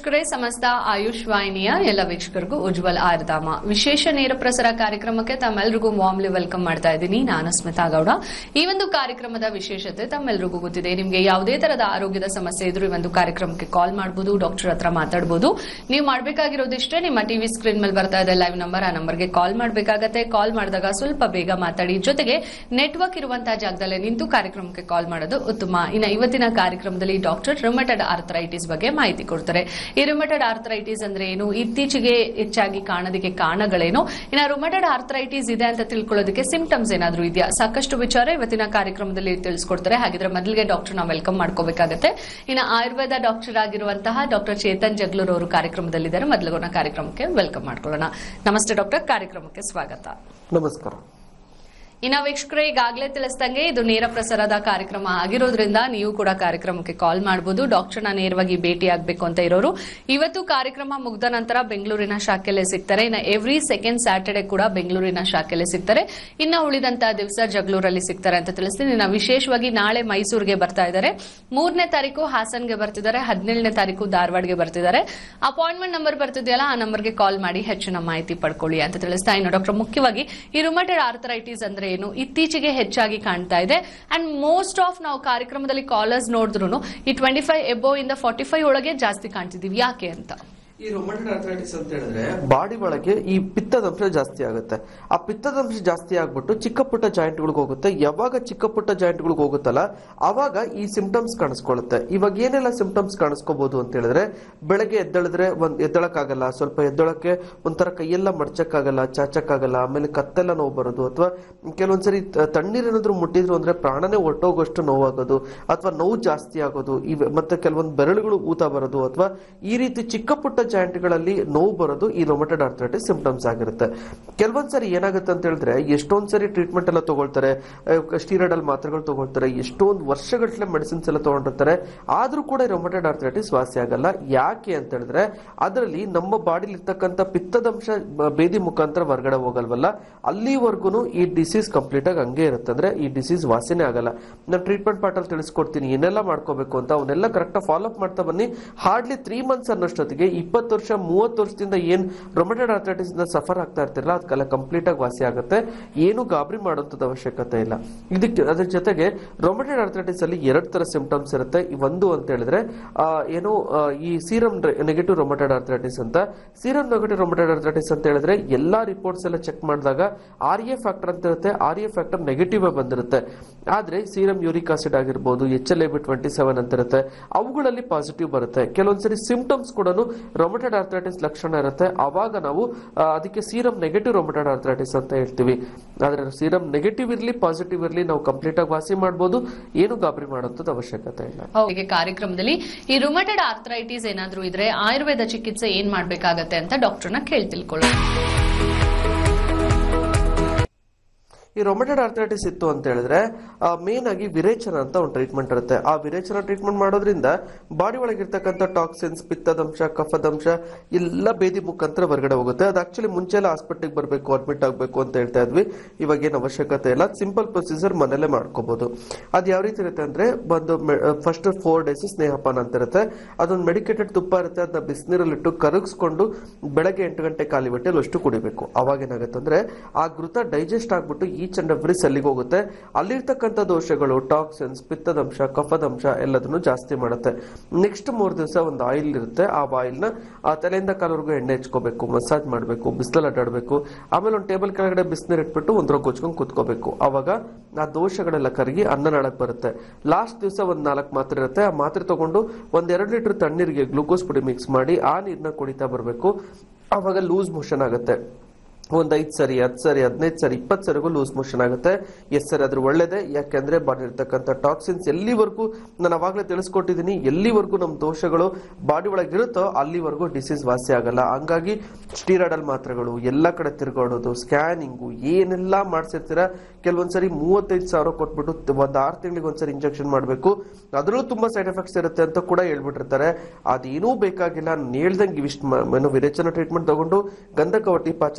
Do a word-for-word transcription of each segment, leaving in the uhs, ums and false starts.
ವೀಕ್ಷಕರೇ, ಸಮಸ್ತ ಆಯುಷ್ ವಾಹಿನಿಯ ಎಲ್ಲ ವೀಕ್ಷಕರಿಗೂ ಉಜ್ವಲ್ ಆರ್ಧಾಮ ವಿಶೇಷ ನೇರ ಪ್ರಸಾರ ಕಾರ್ಯಕ್ರಮಕ್ಕೆ ತಮ್ಮೆಲ್ಲರಿಗೂ ವಾರ್ಮ್ಲಿ ವೆಲ್ಕಮ್ ಮಾಡ್ತಾ ಇದ್ದೀನಿ. ನಾನು ಸ್ಮಿತಾ ಗೌಡ. ಈ ಒಂದು ಕಾರ್ಯಕ್ರಮದ ವಿಶೇಷತೆ ತಮ್ಮೆಲ್ಲರಿಗೂ ಗೊತ್ತಿದೆ. ನಿಮಗೆ ಯಾವುದೇ ತರದ ಆರೋಗ್ಯದ ಸಮಸ್ಯೆ ಇದ್ರೂ ಈ ಒಂದು ಕಾರ್ಯಕ್ರಮಕ್ಕೆ ಕಾಲ್ ಮಾಡಬಹುದು, ಡಾಕ್ಟರ್ ಹತ್ರ ಮಾತಾಡಬಹುದು. ನೀವು ಮಾಡಬೇಕಾಗಿರೋದಿಷ್ಟೇ, ನಿಮ್ಮ ಟಿವಿ ಸ್ಕ್ರೀನ್ ಮೇಲೆ ಬರ್ತಾ ಇದೆ ಲೈವ್ ನಂಬರ್, ಆ ನಂಬರ್ಗೆ ಕಾಲ್ ಮಾಡಬೇಕಾಗತ್ತೆ. ಕಾಲ್ ಮಾಡಿದಾಗ ಸ್ವಲ್ಪ ಬೇಗ ಮಾತಾಡಿ, ಜೊತೆಗೆ ನೆಟ್ವರ್ಕ್ ಇರುವಂತಹ ಜಾಗದಲ್ಲೇ ನಿಂತು ಕಾರ್ಯಕ್ರಮಕ್ಕೆ ಕಾಲ್ ಮಾಡೋದು ಉತ್ತಮ. ಇನ್ನು ಇವತ್ತಿನ ಕಾರ್ಯಕ್ರಮದಲ್ಲಿ ಡಾಕ್ಟರ್ ರುಮಟೆಡ್ ಆರ್ಥರೈಟಿಸ್ ಬಗ್ಗೆ ಮಾಹಿತಿ ಕೊಡ್ತಾರೆ. ಈ ರುಮಟೆಡ್ ಆರ್ಥರೈಟಿಸ್ ಅಂದ್ರೆ ಏನು, ಇತ್ತೀಚೆಗೆ ಹೆಚ್ಚಾಗಿ ಕಾಣೋದಕ್ಕೆ ಕಾರಣಗಳೇನು, ಇನ್ನು ರುಮಟೆಡ್ ಆರ್ಥರೈಟಿಸ್ ಇದೆ ಅಂತ ತಿಳ್ಕೊಳ್ಳೋದಕ್ಕೆ ಸಿಂಪ್ಟಮ್ಸ್ ಏನಾದ್ರೂ ಇದೆಯಾ, ಸಾಕಷ್ಟು ವಿಚಾರ ಇವತ್ತಿನ ಕಾರ್ಯಕ್ರಮದಲ್ಲಿ ತಿಳಿಸ್ಕೊಡ್ತಾರೆ. ಹಾಗಿದ್ರೆ ಮೊದಲಿಗೆ ಡಾಕ್ಟರ್ ನಾವು ವೆಲ್ಕಮ್ ಮಾಡ್ಕೋಬೇಕಾಗತ್ತೆ. ಇನ್ನು ಆಯುರ್ವೇದ ಡಾಕ್ಟರ್ ಆಗಿರುವಂತಹ ಡಾಕ್ಟರ್ ಚೇತನ್ ಜಗ್ಲೂರ್ ಅವರು ಕಾರ್ಯಕ್ರಮದಲ್ಲಿದ್ದಾರೆ. ಮೊದಲಿಗೋಣ ಕಾರ್ಯಕ್ರಮಕ್ಕೆ ವೆಲ್ಕಮ್ ಮಾಡ್ಕೊಳ್ಳೋಣ. ನಮಸ್ತೆ ಡಾಕ್ಟರ್, ಕಾರ್ಯಕ್ರಮಕ್ಕೆ ಸ್ವಾಗತ. ನಮಸ್ಕಾರ. ಇನ್ನು ವೀಕ್ಷಕರೇ, ಈಗಾಗಲೇ ತಿಳಿಸಿದಂಗೆ ಇದು ನೇರ ಪ್ರಸಾರದ ಕಾರ್ಯಕ್ರಮ ಆಗಿರೋದ್ರಿಂದ ನೀವು ಕೂಡ ಕಾರ್ಯಕ್ರಮಕ್ಕೆ ಕಾಲ್ ಮಾಡಬಹುದು. ಡಾಕ್ಟರ್ನ ನೇರವಾಗಿ ಭೇಟಿ ಆಗಬೇಕು ಅಂತ ಇರೋರು ಇವತ್ತು ಕಾರ್ಯಕ್ರಮ ಮುಗ್ದ ನಂತರ ಬೆಂಗಳೂರಿನ ಶಾಖೆಯಲ್ಲಿ ಸಿಗ್ತಾರೆ. ಇನ್ನು ಎವ್ರಿ ಸೆಕೆಂಡ್ ಸ್ಯಾಟರ್ಡೆ ಕೂಡ ಬೆಂಗಳೂರಿನ ಶಾಖೆಯಲ್ಲಿ ಸಿಗ್ತಾರೆ. ಇನ್ನು ಉಳಿದಂತಹ ದಿವಸ ಜಗಳೂರಲ್ಲಿ ಸಿಗ್ತಾರೆ ಅಂತ ತಿಳಿಸ್ತೀನಿ. ಇನ್ನು ವಿಶೇಷವಾಗಿ ನಾಳೆ ಮೈಸೂರಿಗೆ ಬರ್ತಾ ಇದ್ದಾರೆ, ಮೂರನೇ ತಾರೀಕು ಹಾಸನ್ಗೆ ಬರ್ತಿದ್ದಾರೆ, ಹದಿನೇಳನೇ ತಾರೀಕು ಧಾರವಾಡಗೆ ಬರ್ತಿದ್ದಾರೆ. ಅಪಾಯಿಂಟ್ಮೆಂಟ್ ನಂಬರ್ ಬರ್ತಿದೆಯಲ್ಲ, ಆ ನಂಬರ್ಗೆ ಕಾಲ್ ಮಾಡಿ ಹೆಚ್ಚಿನ ಮಾಹಿತಿ ಪಡ್ಕೊಳ್ಳಿ ಅಂತ ತಿಳಿಸ್ತಾ. ಇನ್ನು ಡಾಕ್ಟರ್, ಮುಖ್ಯವಾಗಿ ಈ ರುಮಟೆಡ್ ಆರ್ಥರೈಟಿಸ್ ಅಂದ್ರೆ ಏನು, ಇತ್ತೀಚೆಗೆ ಹೆಚ್ಚಾಗಿ ಕಾಣ್ತಾ ಇದೆ ಅಂಡ್ ಮೋಸ್ಟ್ ಆಫ್ ನಾವು ಕಾರ್ಯಕ್ರಮದಲ್ಲಿ ಕಾಲರ್ಸ್ ನೋಡಿದ್ರು ಈ ಟ್ವೆಂಟಿ ಫೈವ್ ಎಬೋ ಇಂದ ಫಾರ್ಟಿ ಫೈವ್ ಒಳಗೆ ಜಾಸ್ತಿ ಕಾಣ್ತಿದೀವಿ. ಯಾಕೆ ಅಂತ? ಈ ರುಮಟೆಡ್ ಆರ್ಥರೈಟಿಸ್ ಅಂತ ಹೇಳಿದ್ರೆ ಬಾಡಿ ಒಳಗೆ ಈ ಪಿತ್ತದಂಶ ಜಾಸ್ತಿ ಆಗುತ್ತೆ. ಆ ಪಿತ್ತದಂಶ ಜಾಸ್ತಿ ಆಗ್ಬಿಟ್ಟು ಚಿಕ್ಕ ಪುಟ್ಟ ಜಾಯಿಂಟ್ ಗಳಿಗೆ ಹೋಗುತ್ತೆ. ಯಾವಾಗ ಚಿಕ್ಕ ಪುಟ್ಟ ಜಾಯಿಂಟ್ ಗಳಿಗೆ ಹೋಗುತ್ತಲ್ಲ, ಅವಾಗ ಈ ಸಿಂಪ್ಟಮ್ಸ್ ಕಾಣಿಸ್ಕೊಳ್ಳುತ್ತೆ. ಇವಾಗ ಏನೆಲ್ಲ ಸಿಂಪ್ಟಮ್ಸ್ ಕಾಣಿಸ್ಕೋಬಹುದು ಅಂತ ಹೇಳಿದ್ರೆ, ಬೆಳಗ್ಗೆ ಎದ್ದಳಿದ್ರೆ ಒಂದ್ ಎದ್ದಳಕ್ಕಾಗಲ್ಲ, ಸ್ವಲ್ಪ ಎದ್ದಳಕ್ಕೆ ಒಂಥರ ಕೈಯೆಲ್ಲ ಮಡ್ಚಕ್ಕಾಗಲ್ಲ, ಚಾಚಕ್ಕಾಗಲ್ಲ, ಆಮೇಲೆ ಕತ್ತೆಲ್ಲ ನೋವು ಬರೋದು, ಅಥವಾ ಕೆಲವೊಂದ್ಸರಿ ತಣ್ಣೀರೇನಾದ್ರೂ ಮುಟ್ಟಿದ್ರು ಅಂದ್ರೆ ಪ್ರಾಣನೇ ಹೊರಟೋಗೋಷ್ಟು ನೋವಾಗೋದು, ಅಥವಾ ನೋವು ಜಾಸ್ತಿ ಆಗೋದು, ಮತ್ತೆ ಕೆಲವೊಂದು ಬೆರಳುಗಳು ಊತ ಬರೋದು, ಅಥವಾ ಈ ರೀತಿ ಚಿಕ್ಕ ಪುಟ್ಟ ಜಾಯಿಂಟ್ ಗಳಲ್ಲಿ ನೋವು ಬರೋದು ಈ ರುಮಟೆಡ್ ಆರ್ಥರೈಟಿಸ್ ಸಿಂಪ್ಟಮ್ಸ್ ಆಗಿರುತ್ತೆ. ಕೆಲವೊಂದ್ಸರಿ ಏನಾಗುತ್ತೆ ಅಂತ ಹೇಳಿದ್ರೆ, ಎಷ್ಟೊಂದ್ ಸರಿ ಟ್ರೀಟ್ಮೆಂಟ್ ಎಲ್ಲ ತಗೊಳ್ತಾರೆ, ಸ್ಟೀರಾಯ್ಡಲ್ ಮಾತ್ರೆಗಳು ತಗೊಳ್ತಾರೆ, ಎಷ್ಟೊಂದು ವರ್ಷಗಟ್ಟಲೆ ಮೆಡಿಸಿನ್ಸ್ ಎಲ್ಲ ತಗೊಂಡಿರ್ತಾರೆ, ಆದ್ರೂ ಕೂಡ ರುಮಟೆಡ್ ಆರ್ಥರೈಟಿಸ್ ವಾಸಿ ಆಗಲ್ಲ. ಯಾಕೆ ಅಂತ ಹೇಳಿದ್ರೆ, ಅದರಲ್ಲಿ ನಮ್ಮ ಬಾಡಿಲಿ ಇರ್ತಕ್ಕಂಥ ಪಿತ್ತದಂಶ ಬೇದಿ ಮುಖಾಂತರ ಹೊರಗಡೆ ಹೋಗಲ್ವಲ್ಲ, ಅಲ್ಲಿವರೆಗೂ ಈ ಡಿಸೀಸ್ ಕಂಪ್ಲೀಟ್ ಆಗಿ ಹಂಗೆ ಇರುತ್ತೆ. ಅಂದ್ರೆ ಈ ಡಿಸೀಸ್ ವಾಸಿನೇ ಆಗಲ್ಲ. ನಾನು ಟ್ರೀಟ್ಮೆಂಟ್ ಪಾರ್ಟ್ ಅಲ್ಲಿ ತಿಳಿಸ್ಕೊಡ್ತೀನಿ ಏನೆಲ್ಲ ಮಾಡ್ಕೋಬೇಕು ಅಂತ, ಅವನ್ನೆಲ್ಲ ಕರೆಕ್ಟ್ ಫಾಲೋ ಅಪ್ ಮಾಡ್ತಾ ಬನ್ನಿ. ಹಾರ್ಡ್ಲಿ ತ್ರೀ ಮಂತ್ಸ್ ಅನ್ನೋಷ್ಟೊತ್ತಿಗೆ ಇಪ್ಪತ್ತು ವರ್ಷ ಮೂವತ್ತು ವರ್ಷದಿಂದ ಏನ್ ರುಮಟೆಡ್ ಆರ್ಥರೈಟಿಸ್ ಇಂದ ಸಫರ್ ಆಗ್ತಾ ಇರ್ತಿರಲ್ಲ, ಅದಕ್ಕೆಲ್ಲ ಕಂಪ್ಲೀಟ್ ಆಗಿ ವಾಸಿ ಆಗುತ್ತೆ. ಏನು ಗಾಬರಿ ಮಾಡುವಂತದ ಅವಶ್ಯಕತೆ ಇಲ್ಲ. ಇದಕ್ಕೆ ಅದ್ರ ಜೊತೆಗೆ ರುಮಟೆಡ್ ಆರ್ಥರೈಟಿಸ್ ಅಲ್ಲಿ ಎರಡ್ ತರ ಸಿಂಪ್ಟಮ್ಸ್ ಇರುತ್ತೆ. ಒಂದು ಅಂತ ಹೇಳಿದ್ರೆ ಏನು, ಈ ಸೀರಮ್ ನೆಗೆಟಿವ್ ರುಮಟೆಡ್ ಆರ್ಥರೈಟಿಸ್ ಅಂತ. ಸೀರಮ್ ನೆಗೆಟಿವ್ ರುಮಟೆಡ್ ಆರ್ಥರೈಟಿಸ್ ಅಂತ ಹೇಳಿದ್ರೆ ಎಲ್ಲಾ ರಿಪೋರ್ಟ್ಸ್ ಎಲ್ಲ ಚೆಕ್ ಮಾಡಿದಾಗ ಆರ್ ಎ ಫ್ಯಾಕ್ಟರ್ ಅಂತ ಇರುತ್ತೆ, ಆರ್ ಎ ಫ್ಯಾಕ್ಟರ್ ನೆಗೆಟಿವ್ ಬಂದಿರುತ್ತೆ. ಆದ್ರೆ ಸೀರಮ್ ಯೂರಿಕ್ ಆಸಿಡ್ ಆಗಿರ್ಬೋದು, H L A B twenty seven ಅಂತ ಇರುತ್ತೆ, ಅವುಗಳಲ್ಲಿ ಪಾಸಿಟಿವ್ ಬರುತ್ತೆ. ಕೆಲವೊಂದ್ಸರಿ ಸಿಂಪ್ಟಮ್ಸ್ ಕೂಡ ರುಮಟೆಡ್ ಆರ್ಥರೈಟಿಸ್ ಲಕ್ಷಣ ಇರುತ್ತೆ. ಅವಾಗ ನಾವು ಅದಕ್ಕೆ ಸೀರಮ್ ನೆಗೆಟಿವ್ ರುಮಟೆಡ್ ಆರ್ಥರೈಟಿಸ್ ಅಂತ ಹೇಳ್ತೀವಿ. ಆದ್ರೆ ಸೀರಮ್ ನೆಗೆಟಿವ್ ಇರ್ಲಿ ಪಾಸಿಟಿವ್ ಇರ್ಲಿ, ನಾವು ಕಂಪ್ಲೀಟ್ ಆಗಿ ವಾಸಿ ಮಾಡಬಹುದು. ಏನು ಗಾಬರಿ ಮಾಡೋದು ಅವಶ್ಯಕತೆ ಇಲ್ಲ. ಹೀಗೆ ಕಾರ್ಯಕ್ರಮದಲ್ಲಿ ಈ ರುಮಟೆಡ್ ಆರ್ಥರೈಟಿಸ್ ಏನಾದ್ರೂ ಇದ್ರೆ ಆಯುರ್ವೇದ ಚಿಕಿತ್ಸೆ ಏನ್ ಮಾಡ್ಬೇಕಾಗತ್ತೆ ಅಂತ ಡಾಕ್ಟರ್ನ ಕೇಳಿ ತಿಳ್ಕೊಳ್ಳೋಣ. ಈ ರುಮಟೆಡ್ ಆರ್ಥರೈಟಿಸ್ ಇತ್ತು ಅಂತ ಹೇಳಿದ್ರೆ ಮೇನ್ ಆಗಿ ವಿರೇಚನ ಅಂತ ಒಂದು ಟ್ರೀಟ್ಮೆಂಟ್ ಇರುತ್ತೆ. ಆ ವಿರೇಚನ ಟ್ರೀಟ್ಮೆಂಟ್ ಮಾಡೋದ್ರಿಂದ ಬಾಡಿ ಒಳಗಿರ್ತಕ್ಕಂಥ ಟಾಕ್ಸಿನ್ಸ್, ಪಿತ್ತದಂಶ, ಕಫದಂಶ ಎಲ್ಲ ಬೇದಿ ಮುಖಾಂತರ ಹೊರಗಡೆ ಹೋಗುತ್ತೆ. ಅದು ಆಕ್ಚುಲಿ ಮುಂಚೆ ಎಲ್ಲ ಹಾಸ್ಪಿಟಲ್ಗೆ ಬರಬೇಕು, ಅಡ್ಮಿಟ್ ಆಗಬೇಕು ಅಂತ ಹೇಳ್ತಾ ಇದ್ವಿ. ಇವಾಗ ಏನು ಅವಶ್ಯಕತೆ ಇಲ್ಲ, ಸಿಂಪಲ್ ಪ್ರೊಸೀಜರ್ ಮನೇಲೆ ಮಾಡ್ಕೋಬಹುದು. ಅದು ಯಾವ ರೀತಿ ಇರುತ್ತೆ ಅಂದ್ರೆ, ಒಂದು ಫಸ್ಟ್ ಫೋರ್ ಡೇಸ್ ಸ್ನೇಹಪಾನ ಅಂತ ಇರುತ್ತೆ. ಅದೊಂದು ಮೆಡಿಕೇಟೆಡ್ ತುಪ್ಪ ಇರುತ್ತೆ, ಅದನ್ನ ಬಿಸಿನೀರಲ್ಲಿಟ್ಟು ಕರಗಿಸ್ಕೊಂಡು ಬೆಳಗ್ಗೆ ಎಂಟು ಗಂಟೆ ಖಾಲಿ ಹೊಟ್ಟೆಲಿ ಅಷ್ಟು ಕುಡಿಬೇಕು. ಅವಾಗ ಏನಾಗುತ್ತೆ ಅಂದ್ರೆ, ಆ ಘೃತ ಡೈಜೆಸ್ಟ್ ಆಗ್ಬಿಟ್ಟು ಈಚ್ ಅಂಡ್ ಎವ್ರಿ ಸೆಲ್ಲಿಗೆ ಹೋಗುತ್ತೆ. ಅಲ್ಲಿರ್ತಕ್ಕಂಥ ದೋಷಗಳು, ಟಾಕ್ಸಿನ್ಸ್, ಪಿತ್ತದಂಶ, ಕಫದಂಶ ಎಲ್ಲದನ್ನು ಜಾಸ್ತಿ ಮಾಡುತ್ತೆ. ನೆಕ್ಸ್ಟ್ ಮೂರ್ ದಿವಸ ಒಂದು ಆಯಿಲ್ ಇರುತ್ತೆ, ಆ ಆಯಿಲ್ ನ ಆ ತಲೆಯಿಂದ ಕಾಲವರೆಗೂ ಎಣ್ಣೆ ಹಚ್ಕೋಬೇಕು, ಮಸಾಜ್ ಮಾಡಬೇಕು, ಬಿಸಿಲಲ್ಲಿ ಅಡ್ಡಾಡಬೇಕು. ಆಮೇಲೆ ಒಂದು ಟೇಬಲ್ ಕೆಳಗಡೆ ಬಿಸಿನೀರು ಇಟ್ಬಿಟ್ಟು ಒಂದ್ರ ಗೊಚ್ಕೊಂಡು ಕೂತ್ಕೋಬೇಕು. ಅವಾಗ ಆ ದೋಷಗಳೆಲ್ಲ ಕರಗಿ ಅನ್ನ ನಾಳಕ್ ಬರುತ್ತೆ. ಲಾಸ್ಟ್ ದಿವಸ ಒಂದ್ ನಾಲ್ಕು ಮಾತ್ರೆ ಇರುತ್ತೆ, ಆ ಮಾತ್ರೆ ತಗೊಂಡು ಒಂದ್ ಎರಡು ಲೀಟರ್ ತಣ್ಣೀರಿಗೆ ಗ್ಲೂಕೋಸ್ ಪುಡಿ ಮಿಕ್ಸ್ ಮಾಡಿ ಆ ನೀರ್ನ ಕುಡಿತಾ ಬರಬೇಕು. ಅವಾಗ ಲೂಸ್ ಮೋಷನ್ ಆಗುತ್ತೆ. ಒಂದ್ ಐದ್ ಸರಿ, ಹತ್ತು ಸರಿ, ಹದಿನೈದು ಸರಿ, ಇಪ್ಪತ್ತು ಸರಿಗೂ ಲೂಸ್ ಮೋಷನ್ ಆಗುತ್ತೆ. ಎಸ್ ಸರಿ ಆದ್ರೂ ಒಳ್ಳೇದೇ. ಯಾಕೆಂದ್ರೆ ಬಾಡಿ ಇರ್ತಕ್ಕಂಥ ಟಾಕ್ಸಿನ್ಸ್ ಎಲ್ಲಿವರೆಗೂ, ನಾನು ಅವಾಗಲೇ ತಿಳಿಸ್ಕೊಟ್ಟಿದ್ದೀನಿ, ಎಲ್ಲಿವರೆಗೂ ನಮ್ಮ ದೋಷಗಳು ಬಾಡಿ ಒಳಗೆ ಇರುತ್ತೋ ಅಲ್ಲಿವರೆಗೂ ಡಿಸೀಸ್ ವಾಸಿ ಆಗಲ್ಲ. ಹಂಗಾಗಿ ಸ್ಟೀರಾಯ್ಡಲ್ ಮಾತ್ರೆಗಳು, ಎಲ್ಲ ಕಡೆ ತಿರ್ಗಾಡೋದು, ಸ್ಕ್ಯಾನಿಂಗು, ಏನೆಲ್ಲಾ ಮಾಡ್ಸಿರ್ತೀರ, ಕೆಲವೊಂದ್ಸರಿ ಮೂವತ್ತೈದು ಸಾವಿರ ಕೊಟ್ಬಿಟ್ಟು ಒಂದ್ ಆರು ತಿಂಗಳಿಗೆ ಒಂದ್ಸರಿ ಇಂಜೆಕ್ಷನ್ ಮಾಡಬೇಕು. ಅದರಲ್ಲೂ ತುಂಬಾ ಸೈಡ್ ಎಫೆಕ್ಟ್ಸ್ ಇರುತ್ತೆ ಅಂತ ಕೂಡ ಹೇಳ್ಬಿಟ್ಟಿರ್ತಾರೆ. ಅದೇನೂ ಬೇಕಾಗಿಲ್ಲ. ನಾನು ಹೇಳ್ದಂಗೆ ಇವಿಷ್ಟು ವಿರೇಚನ ಟ್ರೀಟ್ಮೆಂಟ್ ತಗೊಂಡು ಗಂಧಕವಟಿ ಪಾಚನಾಮೃತ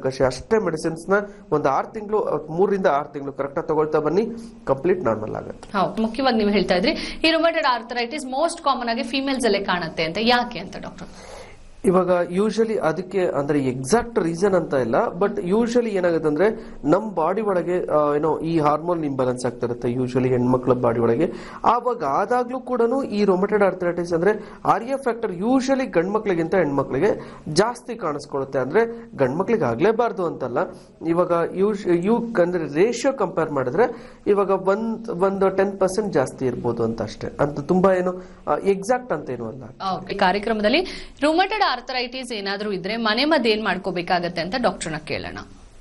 ಕಷಾಯ ಅಷ್ಟೇ ಮೆಡಿಸಿನ್ಸ್ ನ ಒಂದು ಆರು ತಿಂಗಳು ಮೂರರಿಂದ ಆರು ತಿಂಗಳು ಕರೆಕ್ಟ್ ಆಗಿ ತಗೊಳ್ತಾ ಬನ್ನಿ, ಕಂಪ್ಲೀಟ್ ನಾರ್ಮಲ್ ಆಗುತ್ತೆ. ಹೌದು, ಮುಖ್ಯವಾಗಿ ನೀವು ಹೇಳ್ತಾ ಇದ್ರಿ ಈ ರುಮಟೆಡ್ ಆರ್ಥರೈಟಿಸ್ ಮೋಸ್ಟ್ ಕಾಮನ್ ಆಗಿ ಫಿಮೇಲ್ಸ್ ಅಲ್ಲೇ ಕಾಣುತ್ತೆ ಅಂತ, ಯಾಕೆ ಅಂತ ಡಾಕ್ಟರ್? ಇವಾಗ ಯೂಶಲಿ ಅದಕ್ಕೆ ಅಂದ್ರೆ ಎಕ್ಸಾಕ್ಟ್ ರೀಸನ್ ಅಂತ ಇಲ್ಲ, ಬಟ್ ಯೂಶಲಿ ಏನಾಗುತ್ತೆ ಅಂದ್ರೆ ನಮ್ ಬಾಡಿ ಒಳಗೆ ಏನೋ ಈ ಹಾರ್ಮೋನ್ ಇಂಬ್ಯಾಲೆನ್ಸ್ ಆಗ್ತಾ ಇರುತ್ತೆ ಯೂಶಲಿ ಹೆಣ್ಮಕ್ಳ ಬಾಡಿ ಒಳಗೆ. ಆವಾಗ ಆದಾಗ್ಲೂ ಕೂಡ ಈ ರೊಮಟೆಡ್ ಆರ್ಥರೈಟಿಸ್ ಅಂದ್ರೆ ಆರ್ಯ ಫ್ಯಾಕ್ಟರ್ ಯೂಶಲಿ ಗಂಡ್ಮಕ್ಳಿಗಿಂತ ಹೆಣ್ಮಕ್ಳಿಗೆ ಜಾಸ್ತಿ ಕಾಣಿಸ್ಕೊಳ್ಳುತ್ತೆ. ಅಂದ್ರೆ ಗಂಡ್ಮಕ್ಳಿಗೆ ಆಗ್ಲೇಬಾರ್ದು ಅಂತಲ್ಲ, ಇವಾಗ ಯೂಶ್ ಯು ಅಂದ್ರೆ ರೇಷಿಯೋ ಕಂಪೇರ್ ಮಾಡಿದ್ರೆ ಇವಾಗ ಒಂದ್ ಒಂದು ಟೆನ್ ಪರ್ಸೆಂಟ್ ಜಾಸ್ತಿ ಇರ್ಬೋದು ಅಂತ ಅಷ್ಟೇ, ಅಂತ ತುಂಬಾ ಏನು ಎಕ್ಸಾಕ್ಟ್ ಅಂತ ಏನು ಅಲ್ಲ. ಕಾರ್ಯಕ್ರಮದಲ್ಲಿ ರುಮಟೆಡ್ ಆರ್ಥರೈಟಿಸ್ ಏನಾದ್ರೂ ಇದ್ರೆ ಮನೆ ಮದ್ದು ಏನ್ ಮಾಡ್ಕೋಬೇಕಾಗತ್ತೆ ಅಂತ ಡಾಕ್ಟರ್ನ ಕೇಳೋಣ.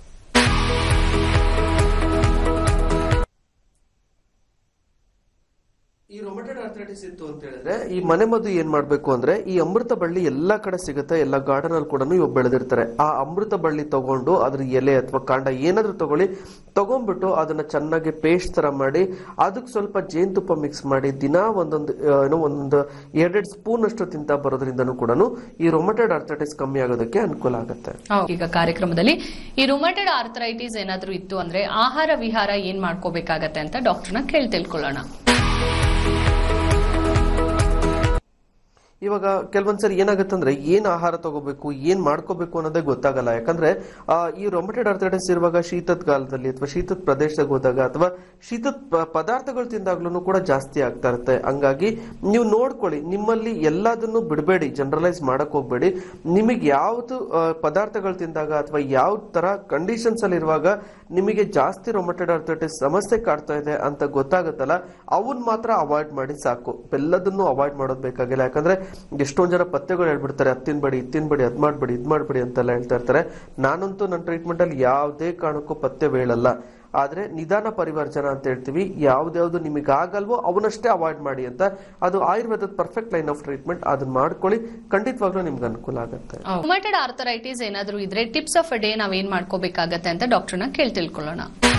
ಈ ರೊಮಟೆಡ್ ಆರ್ಥರೈಟಿಸ್ ಇತ್ತು ಅಂತ ಹೇಳಿದ್ರೆ ಈ ಮನೆ ಮದ್ದು ಏನ್ ಮಾಡ್ಬೇಕು ಅಂದ್ರೆ ಈ ಅಮೃತ ಬಳ್ಳಿ ಎಲ್ಲಾ ಕಡೆ ಸಿಗುತ್ತೆ, ಎಲ್ಲ ಗಾರ್ಡನ್ ಅಲ್ಲಿ ಕೂಡ ಇವಾಗ ಬೆಳೆದಿರ್ತಾರೆ. ಆ ಅಮೃತ ಬಳ್ಳಿ ತಗೊಂಡು ಅದ್ರ ಎಲೆ ಅಥವಾ ಕಾಂಡ ಏನಾದ್ರೂ ತಗೊಳ್ಳಿ, ತಗೊಂಡ್ಬಿಟ್ಟು ಅದನ್ನ ಚೆನ್ನಾಗಿ ಪೇಸ್ಟ್ ತರ ಮಾಡಿ ಅದಕ್ಕೆ ಸ್ವಲ್ಪ ಜೇನುತುಪ್ಪ ಮಿಕ್ಸ್ ಮಾಡಿ ದಿನ ಒಂದೊಂದು ಏನೋ ಒಂದೊಂದು ಎರಡೆರಡು ಸ್ಪೂನ್ ಅಷ್ಟು ತಿಂತಾ ಬರೋದ್ರಿಂದನೂ ಕೂಡ ಈ ರೊಮಟೆಡ್ ಆರ್ಥರೈಟಿಸ್ ಕಮ್ಮಿ ಆಗೋದಕ್ಕೆ ಅನುಕೂಲ ಆಗುತ್ತೆ. ಈಗ ಕಾರ್ಯಕ್ರಮದಲ್ಲಿ ಈ ರೊಮಟೆಡ್ ಆರ್ಥರೈಟಿಸ್ ಏನಾದ್ರೂ ಇತ್ತು ಅಂದ್ರೆ ಆಹಾರ ವಿಹಾರ ಏನ್ ಮಾಡ್ಕೋಬೇಕಾಗತ್ತೆ ಅಂತ ಡಾಕ್ಟರ್ನ ಕೇಳಿ ತಿಳ್ಕೊಳ್ಳೋಣ. ಇವಾಗ ಕೆಲವೊಂದ್ಸರಿ ಏನಾಗುತ್ತೆ ಅಂದ್ರೆ ಏನ್ ಆಹಾರ ತಗೋಬೇಕು ಏನ್ ಮಾಡ್ಕೋಬೇಕು ಅನ್ನೋದೇ ಗೊತ್ತಾಗಲ್ಲ. ಯಾಕಂದ್ರೆ ಆ ಈ ರೊಮಟೆಡ್ ಆರ್ಥರೈಟಿಸ್ ಇರುವಾಗ ಶೀತದ ಕಾಲದಲ್ಲಿ ಅಥವಾ ಶೀತದ ಪ್ರದೇಶದಾಗ ಹೋದಾಗ ಅಥವಾ ಶೀತದ ಪದಾರ್ಥಗಳು ತಿಂದಾಗ್ಲೂ ಕೂಡ ಜಾಸ್ತಿ ಆಗ್ತಾ ಇರುತ್ತೆ. ಹಂಗಾಗಿ ನೀವು ನೋಡ್ಕೊಳ್ಳಿ, ನಿಮ್ಮಲ್ಲಿ ಎಲ್ಲದನ್ನು ಬಿಡಬೇಡಿ, ಜನರಲೈಸ್ ಮಾಡಕ್ ಹೋಗ್ಬೇಡಿ. ನಿಮಗೆ ಯಾವ್ದು ಪದಾರ್ಥಗಳು ತಿಂದಾಗ ಅಥವಾ ಯಾವ ತರ ಕಂಡೀಷನ್ಸ್ ಅಲ್ಲಿ ಇರುವಾಗ ನಿಮಗೆ ಜಾಸ್ತಿ ರೊಮಟೆಡ್ ಆರ್ಥರೈಟಿಸ್ ಸಮಸ್ಯೆ ಕಾಡ್ತಾ ಇದೆ ಅಂತ ಗೊತ್ತಾಗುತ್ತಲ್ಲ, ಅವನ್ ಮಾತ್ರ ಅವಾಯ್ಡ್ ಮಾಡಿ ಸಾಕು. ಎಲ್ಲದನ್ನು ಅವಾಯ್ಡ್ ಮಾಡೋದು ಬೇಕಾಗಿಲ್ಲ. ಯಾಕಂದ್ರೆ ಎಷ್ಟೊಂದ್ ಜನ ಪಥ್ಯಗಳು ಹೇಳ್ಬಿಡ್ತಾರೆ, ಅದ್ ತಿನ್ಬೇಡಿ ಇದ್ ತಿನ್ಬೇಡಿ ಅದ್ ಮಾಡ್ಬೇಡಿ ಇದ್ ಮಾಡ್ಬೇಡಿ ಅಂತೆಲ್ಲ ಹೇಳ್ತಾ ಇರ್ತಾರೆ. ನಾನಂತೂ ನನ್ನ ಟ್ರೀಟ್ಮೆಂಟ್ ಅಲ್ಲಿ ಯಾವುದೇ ಕಾರಣಕ್ಕೂ ಪಥ್ಯ ಹೇಳಲ್ಲ, ಆದ್ರೆ ನಿಧಾನ ಪರಿವರ್ಜನ ಅಂತ ಹೇಳ್ತೀವಿ. ಯಾವ್ದ್ಯಾವ್ದು ನಿಮಗೆ ಆಗಲ್ವೋ ಅವನಷ್ಟೇ ಅವಾಯ್ಡ್ ಮಾಡಿ ಅಂತ. ಅದು ಆಯುರ್ವೇದದ ಪರ್ಫೆಕ್ಟ್ ಲೈನ್ ಆಫ್ ಟ್ರೀಟ್ಮೆಂಟ್, ಅದನ್ನ ಮಾಡ್ಕೊಳ್ಳಿ, ಖಂಡಿತವಾಗ್ಲೂ ನಿಮ್ಗೆ ಅನುಕೂಲ ಆಗುತ್ತೆ. ರೊಮಟೆಡ್ ಆರ್ಥರೈಟಿಸ್ ಏನಾದ್ರೂ ಇದ್ರೆ ಟಿಪ್ಸ್ ಆಫ್ ಅ ಡೇ ನಾವ್ ಏನ್ ಮಾಡ್ಕೋಬೇಕಾಗತ್ತೆ ಅಂತ ಡಾಕ್ಟರ್ನ ಕೇಳಿ ತಿಳ್ಕೊಳ್ಳೋಣ.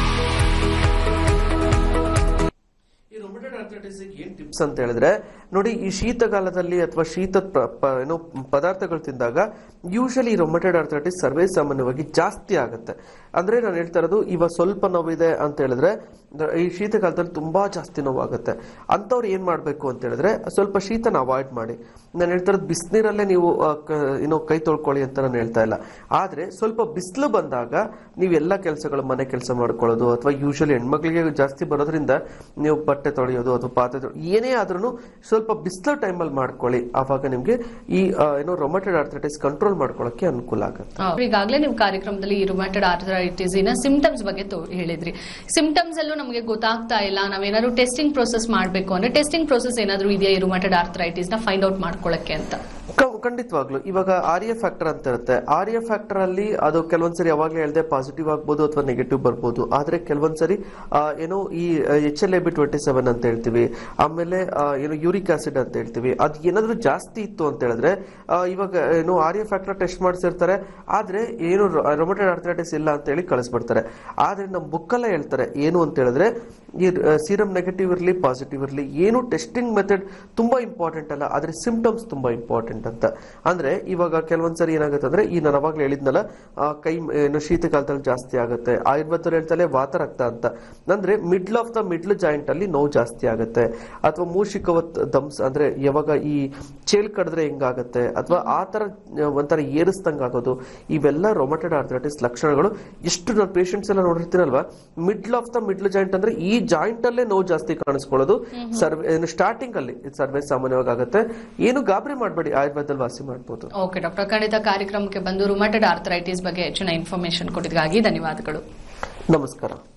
ರೊಮಟೆಡ್ ಆರ್ಥರೈಟಿಸ್ ಏನ್ ಟಿಪ್ಸ್ ಅಂತ ಹೇಳಿದ್ರೆ ನೋಡಿ, ಈ ಶೀತಕಾಲದಲ್ಲಿ ಅಥವಾ ಶೀತದ ಏನೋ ಪದಾರ್ಥಗಳು ತಿಂದಾಗ ಯೂಶಲಿ ರೊಮಟೆಡ್ ಆರ್ಥರೈಟಿಸ್ ಸರ್ವೇ ಸಾಮಾನ್ಯವಾಗಿ ಜಾಸ್ತಿ ಆಗುತ್ತೆ. ಅಂದ್ರೆ ನಾನು ಹೇಳ್ತಾ ಇರೋದು ಇವಾಗ ಸ್ವಲ್ಪ ನೋವಿದೆ ಅಂತ ಹೇಳಿದ್ರೆ ಈ ಶೀತಕಾಲದಲ್ಲಿ ತುಂಬಾ ಜಾಸ್ತಿ ನೋವಾಗುತ್ತೆ. ಅಂತವ್ರು ಏನ್ ಮಾಡ್ಬೇಕು ಅಂತ ಹೇಳಿದ್ರೆ ಸ್ವಲ್ಪ ಶೀತನ ಅವಾಯ್ಡ್ ಮಾಡಿ. ನಾನು ಹೇಳ್ತಾ ಇರೋದು ಬಿಸಿನೀರಲ್ಲೇ ನೀವು ಏನೋ ಕೈ ತೊಳ್ಕೊಳ್ಳಿ ಅಂತ ನಾನು ಹೇಳ್ತಾ ಇಲ್ಲ, ಆದ್ರೆ ಸ್ವಲ್ಪ ಬಿಸಿಲು ಬಂದಾಗ ನೀವೆಲ್ಲ ಕೆಲಸಗಳು ಮನೆ ಕೆಲಸ ಮಾಡ್ಕೊಳ್ಳೋದು ಅಥವಾ ಯೂಶಲಿ ಹೆಣ್ಮಕ್ಳಿಗೆ ಜಾಸ್ತಿ ಬರೋದ್ರಿಂದ ನೀವು ಬಟ್ಟೆ ತೊಳೆಯೋದು ಅಥವಾ ಪಾತ್ರೆ ತೊಳೆಯೋದು ಏನೇ ಆದ್ರೂ ಸ್ವಲ್ಪ ಬಿಸಿಲು ಟೈಮಲ್ಲಿ ಮಾಡ್ಕೊಳ್ಳಿ. ಆವಾಗ ನಿಮ್ಗೆ ಈ ಏನೋ ರೊಮಟೆಡ್ ಆರ್ಥರೈಟಿಸ್ ಕಂಟ್ರೋಲ್ ಮಾಡ್ಕೊಳ್ಳೋಕೆ ಅನುಕೂಲ ಆಗುತ್ತೆ. ಈಗಾಗಲೇ ನೀವು ಕಾರ್ಯಕ್ರಮದಲ್ಲಿ ಈ ರೊಮಟೆಡ್ ಆರ್ಥರೈಟಿಸ್ ನ ಸಿಂಪ್ಟಮ್ಸ್ ಬಗ್ಗೆ ಹೇಳಿದ್ರಿ. ಸಿಂಪ್ಟಮ್ಸ್ ಅಲ್ಲೂ ನಮಗೆ ಗೊತ್ತಾಗ್ತಾ ಇಲ್ಲ, ನಾವೇನಾದ್ರು ಟೆಸ್ಟಿಂಗ್ ಪ್ರೊಸೆಸ್ ಮಾಡಬೇಕು ಅಂದ್ರೆ ಟೆಸ್ಟಿಂಗ್ ಪ್ರೊಸೆಸ್ ಏನಾದ್ರು ಇದೆಯಾ ಈ ರೊಮಟೆಡ್ ಆರ್ಥರೈಟಿಸ್ ನ ಫೈಂಡ್ ಔಟ್ ಮಾಡ್ಕೊಳ್ಳಕ್ಕೆ ಅಂತ? ಖಂಡಿತವಾಗ್ಲು ಇವಾಗ ಆರ್ಯ ಫ್ಯಾಕ್ಟರ್ ಅಂತ ಇರುತ್ತೆ. ಆರ್ಯ ಫ್ಯಾಕ್ಟರ್ ಅಲ್ಲಿ ಅದು ಕೆಲವೊಂದ್ಸರಿ ಯಾವಾಗ್ಲೇ ಹೇಳ್ದೆ ಪಾಸಿಟಿವ್ ಆಗ್ಬೋದು ಅಥವಾ ನೆಗೆಟಿವ್ ಬರ್ಬೋದು. ಆದ್ರೆ ಕೆಲವೊಂದ್ಸರಿ ಏನೋ ಈ H L A B twenty seven ಅಂತ ಹೇಳ್ತೀವಿ, ಆಮೇಲೆ ಏನೋ ಯೂರಿಕ್ ಆಸಿಡ್ ಅಂತ ಹೇಳ್ತೀವಿ, ಅದ್ ಏನಾದ್ರು ಜಾಸ್ತಿ ಇತ್ತು ಅಂತ ಹೇಳಿದ್ರೆ ಇವಾಗ ಏನೋ ಆರ್ಯ ಫ್ಯಾಕ್ಟರ್ ಟೆಸ್ಟ್ ಮಾಡಿಸಿರ್ತಾರೆ, ಆದ್ರೆ ಏನು ರೊಮಟೆಡ್ ಆರ್ಥರೈಟಿಸ್ ಇಲ್ಲ ಅಂತ ಹೇಳಿ ಕಳಿಸ್ಬಿಡ್ತಾರೆ. ಆದ್ರೆ ನಮ್ಮ ಬುಕ್ಕಲ್ಲೇ ಹೇಳ್ತಾರೆ ಏನು ಅಂತ ಹೇಳಿದ್ರೆ ಈ ಸೀರಮ್ ನೆಗೆಟಿವ್ ಇರಲಿ ಪಾಸಿಟಿವ್ ಇರಲಿ ಏನು ಟೆಸ್ಟಿಂಗ್ ಮೆಥಡ್ ತುಂಬಾ ಇಂಪಾರ್ಟೆಂಟ್ ಅಲ್ಲ, ಆದ್ರೆ ಸಿಂಪ್ಟಮ್ಸ್ ತುಂಬಾ ಇಂಪಾರ್ಟೆಂಟ್ ಅಂತ. ಅಂದ್ರೆ ಇವಾಗ ಕೆಲವೊಂದ್ಸರಿ ಏನಾಗುತ್ತೆ ಅಂದ್ರೆ ಈ ನಾನು ಅವಾಗ್ಲೇ ಹೇಳಿದ್ನಲ್ಲ ಕೈ ಏನು ಶೀತಕಾಲದಲ್ಲಿ ಜಾಸ್ತಿ ಆಗುತ್ತೆ, ಆಯುರ್ವೇದದಲ್ಲಿ ಹೇಳ್ತಾರೆ ವಾತ ರಕ್ತ ಅಂತ. ಅಂದ್ರೆ middle of the middle joint ಅಲ್ಲಿ ನೋವು ಜಾಸ್ತಿ ಆಗುತ್ತೆ, ಅಥವಾ ಮೂಷಿಕವತ್ ದಂಸ್ ಅಂದ್ರೆ ಯಾವಾಗ ಈ ಚೇಲ್ ಕಡಿದ್ರೆ ಹೆಂಗಾಗುತ್ತೆ ಅಥವಾ ಆ ತರ ಒಂಥರ ಏರಿಸ್ದಂಗ ಆಗೋದು, ಇವೆಲ್ಲ ರೊಮಟೆಡ್ ಆರ್ಥರೈಟಿಸ್ ಲಕ್ಷಣಗಳು. ಎಷ್ಟು ನಾನು ಪೇಷಂಟ್ಸ್ ಎಲ್ಲ ನೋಡಿರ್ತೀನಲ್ವಾ, middle of the middle joint ಅಂದ್ರೆ ಈ ಜಾಯಿಂಟ್ ಅಲ್ಲೇ ನೋವು ಜಾಸ್ತಿ ಕಾಣಿಸ್ಕೊಳ್ಳೋದು ಸರ್ವೆ ಸ್ಟಾರ್ಟಿಂಗ್ ಅಲ್ಲಿ ಸರ್ವೇ ಸಾಮಾನ್ಯವಾಗಿ ಆಗುತ್ತೆ. ಏನು ಗಾಬರಿ ಮಾಡಬೇಡಿ, ಆಯುರ್ವೇದದಲ್ಲಿ ವಾಸಿ ಮಾಡಬಹುದು. ಓಕೆ ಡಾಕ್ಟರ್, ಖಂಡಿತ ಕಾರ್ಯಕ್ರಮಕ್ಕೆ ಬಂದು ರುಮಟೆಡ್ ಆರ್ಥರೈಟಿಸ್ ಬಗ್ಗೆ ಹೆಚ್ಚಿನ ಇನ್ಫಾರ್ಮೇಶನ್ ಕೊಟ್ಟಿದ್ದಕ್ಕಾಗಿ ಧನ್ಯವಾದಗಳು. ನಮಸ್ಕಾರ.